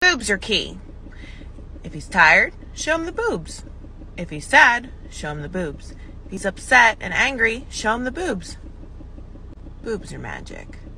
boobs are key. If he's tired, show him the boobs. If he's sad, show him the boobs. If he's upset and angry, show him the boobs. Boobs are magic.